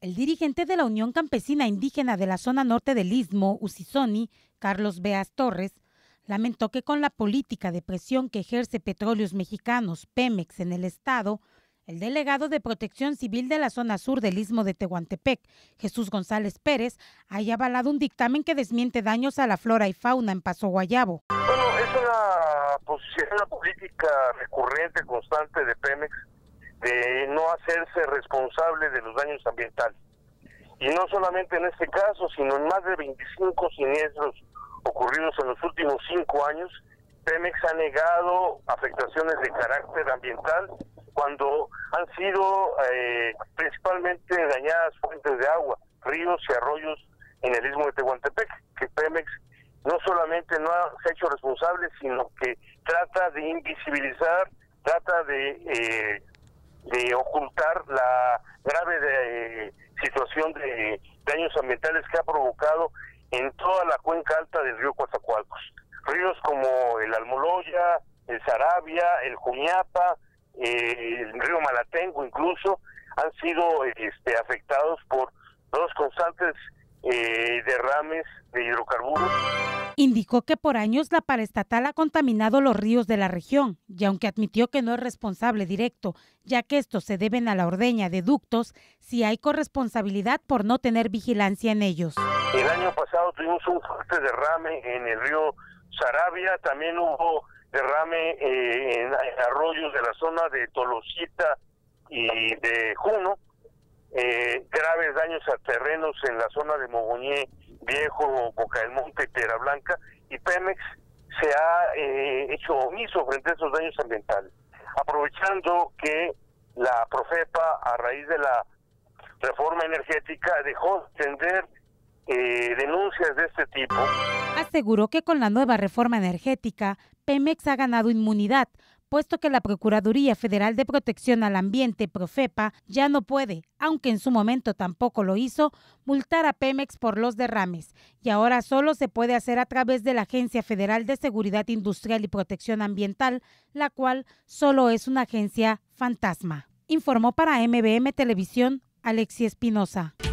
El dirigente de la Unión Campesina Indígena de la zona norte del Istmo, Usizoni, Carlos Beas Torres, lamentó que con la política de presión que ejerce Petróleos Mexicanos, Pemex, en el estado, el delegado de Protección Civil de la zona sur del Istmo de Tehuantepec, Jesús González Pérez, haya avalado un dictamen que desmiente daños a la flora y fauna en Paso Guayabo. Bueno, es una posición, una política recurrente, constante de Pemex, de no hacerse responsable de los daños ambientales. Y no solamente en este caso, sino en más de 25 siniestros ocurridos en los últimos 5 años, Pemex ha negado afectaciones de carácter ambiental cuando han sido principalmente dañadas fuentes de agua, ríos y arroyos en el Istmo de Tehuantepec, que Pemex no solamente no se ha hecho responsable, sino que trata de invisibilizar, trata de ocultar la grave situación de daños ambientales que ha provocado en toda la cuenca alta del río Coatzacoalcos. Ríos como el Almoloya, el Sarabia, el Juñapa, el río Malatengo incluso, han sido afectados por los constantes derrames de hidrocarburos. Indicó que por años la paraestatal ha contaminado los ríos de la región y aunque admitió que no es responsable directo, ya que estos se deben a la ordeña de ductos, sí hay corresponsabilidad por no tener vigilancia en ellos. El año pasado tuvimos un fuerte derrame en el río Sarabia, también hubo derrame en arroyos de la zona de Tolosita y de Juno, graves daños a terrenos en la zona de Mogoñé Viejo, Boca del Monte y Piedra Blanca, y Pemex se ha hecho omiso frente a esos daños ambientales, aprovechando que la Profepa, a raíz de la reforma energética, dejó de atender denuncias de este tipo. Aseguró que con la nueva reforma energética, Pemex ha ganado inmunidad, puesto que la Procuraduría Federal de Protección al Ambiente, Profepa, ya no puede, aunque en su momento tampoco lo hizo, multar a Pemex por los derrames, y ahora solo se puede hacer a través de la Agencia Federal de Seguridad Industrial y Protección Ambiental, la cual solo es una agencia fantasma. Informó para MBM Televisión, Alexia Espinosa.